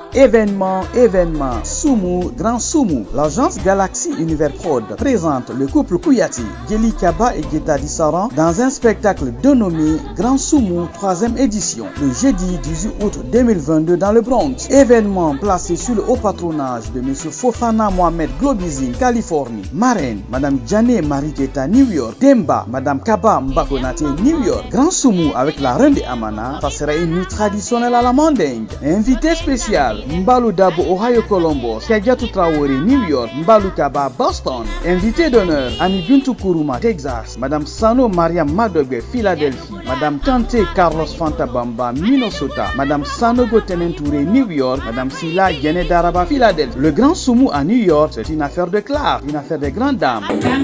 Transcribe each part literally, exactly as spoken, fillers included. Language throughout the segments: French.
Événement, événement, Soumou, Grand Soumou. L'agence Galaxy Univers Prod présente le couple Kouyati, Djely Kaba et Guetta Dissaran dans un spectacle dénommé Grand Soumou troisième édition, le jeudi dix-huit août deux mille vingt-deux dans le Bronx. Événement placé sous le haut patronage de M. Fofana Mohamed Globizine, Californie. Marraine, Madame Djane Marie Keita, New York. Demba, Madame Kaba Mbakonate, New York. Grand Soumou avec la reine de Amana, ça sera une nuit traditionnelle à la mandingue. Invité spécial, Mbalou Dabo, Ohio Columbus, Kadiatou Traoré, New York, Mbalou Kaba, Boston. Invité d'honneur, Ami Bintou Kourouma, Texas, Madame Sano Mariam Madobe, Philadelphie, Madame Kante Carlos Fantabamba, Minnesota, Madame Sanogo Tenentouré, New York, Madame Sila Yene Daraba, Philadelphie. Le Grand Soumou à New York, c'est une affaire de classe, une affaire de grandes dames.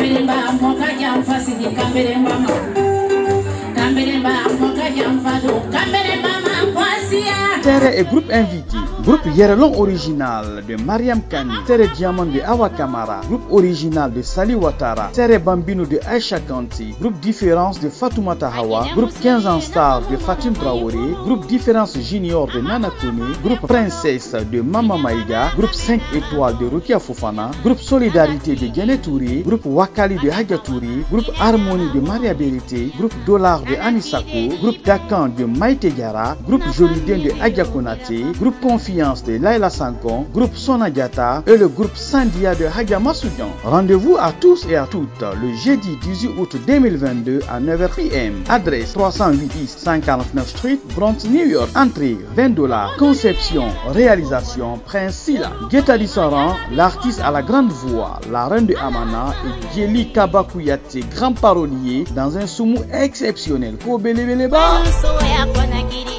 Terre et groupe invité. Groupe Yerelon original de Mariam Kani, Terre Diamant de Awa Kamara, groupe original de Sali Ouattara, Terre Bambino de Aisha Kanti, groupe Différence de Fatoumata Hawa, groupe quinze ans star de Fatim Traoré, groupe Différence Junior de Nana Kone, groupe Princesse de Mama Maïga, groupe cinq étoiles de Rukia Fofana, groupe Solidarité de Gene Touré, groupe Wakali de Haga Touré, groupe Harmonie de Maria Berité, groupe Dollar de Anisako, groupe Dakan de Maïté Gara, groupe Joliden de Agia Konate, groupe Confiance de Laila Sankon, groupe Sonagata et le groupe Sandia de Haga Masoudian. Rendez-vous à tous et à toutes le jeudi dix-huit août deux mille vingt-deux à neuf heures P M. Adresse trois cent huit East cent quarante-neuf Street, Bronx, New York. Entrée vingt dollars. Conception, réalisation, Prince Silla. Guetta Dissaran, l'artiste à la grande voix, la reine de Amana et Djely Kaba Kouyati, grand parolier dans un soumou exceptionnel. Ko bele bele ba.